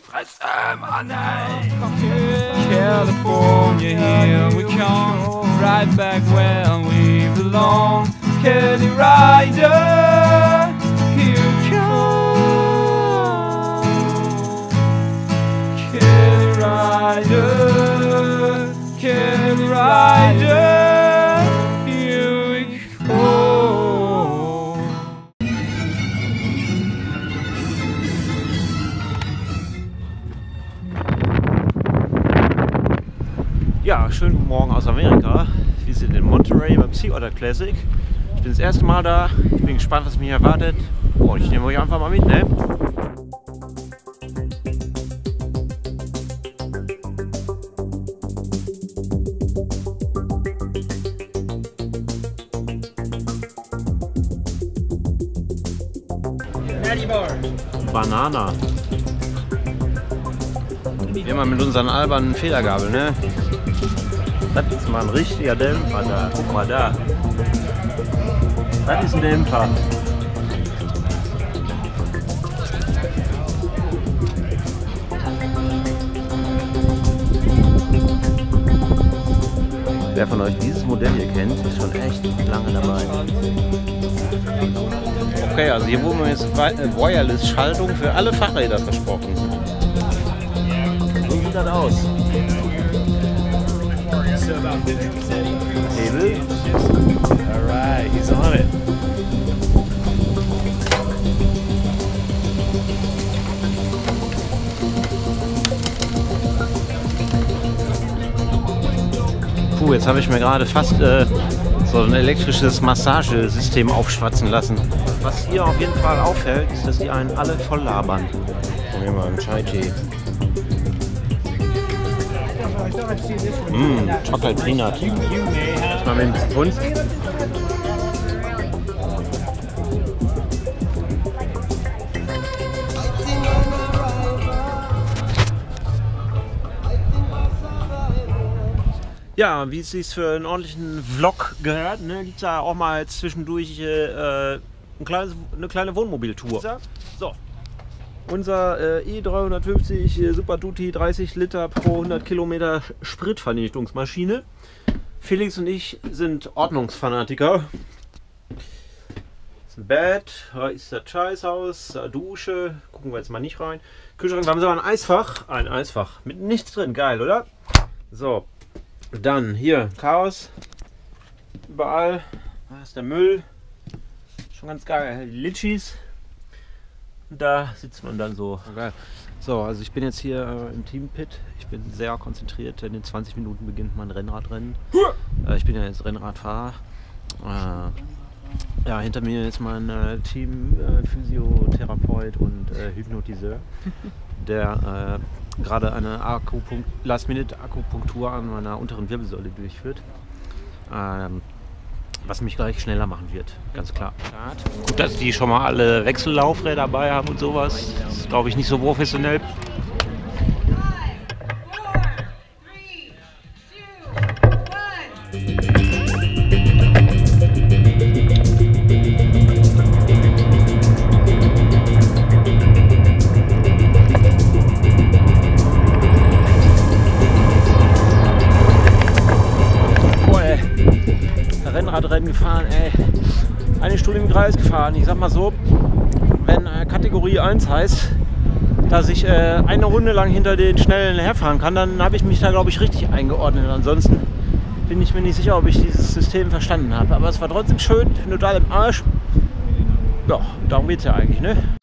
California, here we come, right back where we belong. Kelly Rider, here we come. Kelly Rider, Kelly Rider, here we go. Ja, schönen guten Morgen aus Amerika. Wir sind in Monterey beim Sea Otter Classic. Ich bin das erste Mal da. Ich bin gespannt, was mich erwartet. Und ich nehme euch einfach mal mit, ne? Banana. Wir mal mit unseren albernen Federgabeln, ne? Das ist mal ein richtiger Dämpfer da. Guck mal da. Das ist ein Dämpfer. Wer von euch dieses Modell hier kennt, ist schon echt lange dabei. Okay, also hier wurden wir jetzt Wireless-Schaltung für alle Fahrräder versprochen. So sieht das aus. Hebel. Alright, he's on it. Puh, jetzt habe ich mir gerade fast so ein elektrisches Massagesystem aufschwatzen lassen. Was hier auf jeden Fall auffällt, ist, dass die einen alle voll labern. Gucken wir mal einen Chai-Tee. Chocolate Peanut. Mal mit dem Pfund. Ja, wie es sich für einen ordentlichen Vlog gehört, ne, gibt es da auch mal zwischendurch eine kleine Wohnmobiltour. So. Unser E350 Super Duty 30 Liter pro 100 Kilometer Spritvernichtungsmaschine. Felix und ich sind Ordnungsfanatiker. Das ist ein Bett, da ist das Scheißhaus, da Dusche, gucken wir jetzt mal nicht rein. Kühlschrank, da haben sie aber ein Eisfach mit nichts drin, geil, oder? So, dann hier Chaos, überall, da ist der Müll, schon ganz geil, die Litschis. Und da sitzt man dann so. Okay. So, also ich bin jetzt hier im Team-Pit. Ich bin sehr konzentriert. In den 20 Minuten beginnt mein Rennradrennen. Ich bin ja jetzt Rennradfahrer. Ja, hinter mir ist mein Team-Physiotherapeut und Hypnotiseur, der gerade eine Last-Minute-Akupunktur an meiner unteren Wirbelsäule durchführt. Was mich gleich schneller machen wird, ganz klar. Gut, dass die schon mal alle Wechsellaufräder dabei haben und sowas. Das ist, glaube ich, nicht so professionell. Rennradrennen gefahren, ey. Eine Stunde im Kreis gefahren. Ich sag mal so, wenn Kategorie 1 heißt, dass ich eine Runde lang hinter den Schnellen herfahren kann, dann habe ich mich da, glaube ich, richtig eingeordnet. Ansonsten bin ich mir nicht sicher, ob ich dieses System verstanden habe. Aber es war trotzdem schön, ich bin total im Arsch. Ja, darum geht es ja eigentlich, ne?